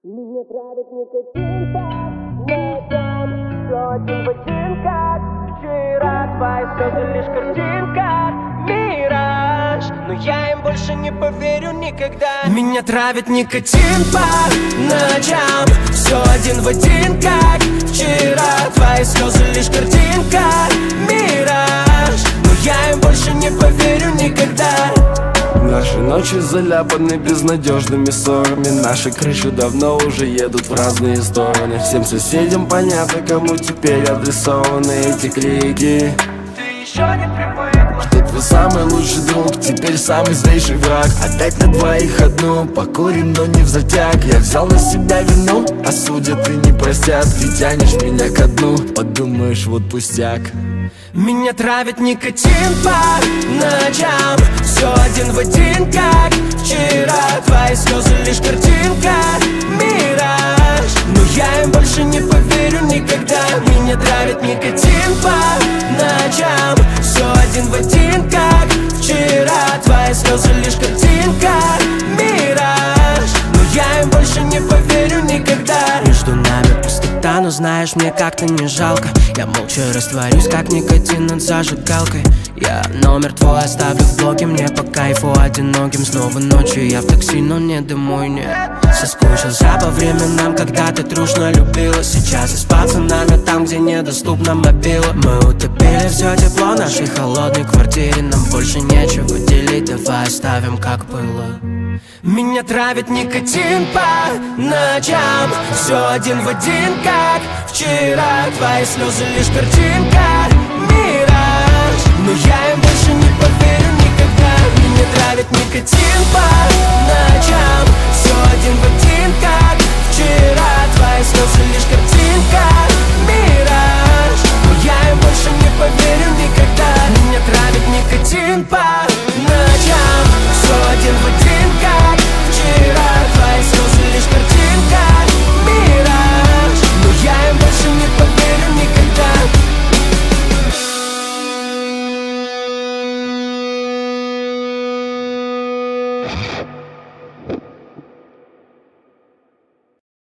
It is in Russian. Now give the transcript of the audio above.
Меня травит никотин по ночам, все один в один, как вчера. Твои слезы лишь картинка, мираж, но я им больше не поверю никогда. Меня травит никотин по ночам, все один в один, как вчера. Твои слезы лишь картинка, мираж, но я им больше не поверю никогда. Наши ночи заляпаны безнадежными ссорами. Наши крыши давно уже едут в разные стороны. Всем соседям понятно, кому теперь адресованы эти крики. Ты еще не привыкла, что твой самый лучший друг теперь самый злейший враг. Опять на двоих одну, покурим, но не взатяг. Я взял на себя вину, осудят и не простят. Ты тянешь меня ко дну, подумаешь, вот пустяк. Меня травит никотин по ночам, все один в один, как вчера. Твои слезы лишь картинка, мираж, но я им больше не поверю никогда. Меня травит никотин по ночам, все один в один, как вчера. Твои слезы лишь картинка, мираж, но я им больше не поверю никогда. Между нами пустота, но знаешь, мне как-то не жалко. Я молча растворюсь, как никотин над зажигалкой. Я номер твой оставлю в блоке, мне по кайфу одиноким. Снова ночью я в такси, но не домой, не. Соскучился по временам, когда ты трушно любила. Сейчас и с пацанами там, где недоступна мобила. Мы утопили все тепло в нашей холодной квартире. Нам больше нечего делить, давай оставим как было. Меня травит никотин по ночам, все один в один, как вчера. Твои слезы лишь картинка, мираж, но я им больше не поверю никогда. Меня травит никотин по ночам, все один в один, как вчера. Твои слезы лишь картинка, мираж, но я им больше не поверю никогда. Меня травит никотин по